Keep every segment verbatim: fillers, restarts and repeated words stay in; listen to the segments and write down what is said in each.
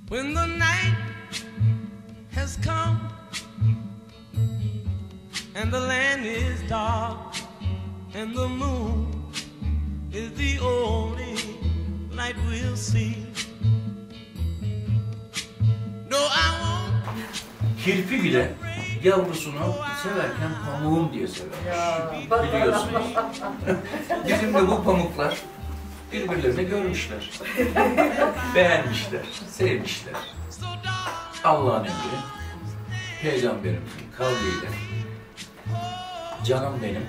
When the night has come and the land is dark and the moon is the only light we'll see. No, I won't. Kirpi bile yavrusunu severken pamuğum diye sever. Biliyorsunuz. Bizim de bu pamuklar birbirlerini görmüşler. Beğenmişler, sevmişler. Allah'ın emri, Peygamberimizin kavliyle canım benim,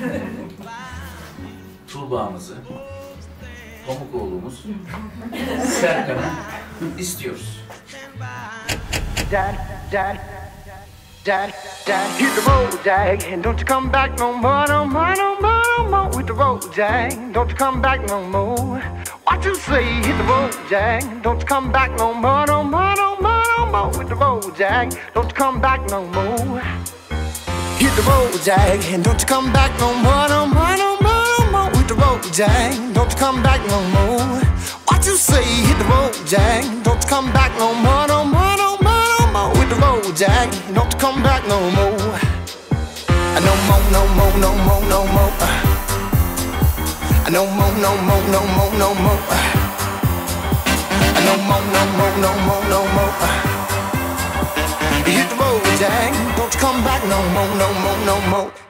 Tuğba'mızı, pamuk oğlumuz Serkan'ı istiyoruz. Dad, dad, dad, dad, hit the road, Jack, and don't you come back no more, no more, no more, no more. Hit the road, Jack, don't you come back no more. What you say? Hit the road, Jack, don't you come back no more, no more, no more, no more. Hit the road, Jack, don't you come back no more. Hit the road, Jack, and don't you come back no more, no more, no more, no more. Hit the road, Jack, don't you come back no more. What you say? Hit the road, Jack, don't you come back no more, no more, no more, no more. Hit the road, Jack, don't you come back no more. No more, no more, no more, no more. No more, no more, no more, no more. No more, no more, no more, no more. Hit the road, Jack, don't you come back no more, no more, no more.